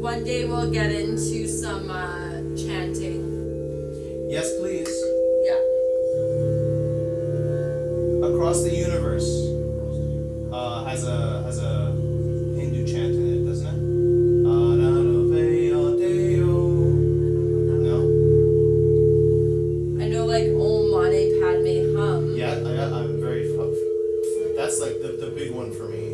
One day we'll get into some chanting. Yes, please. Yeah. Across the universe has a Hindu chant in it, doesn't it? No? I know like Om Mani Padme Hum. Yeah, I'm very... That's like the big one for me.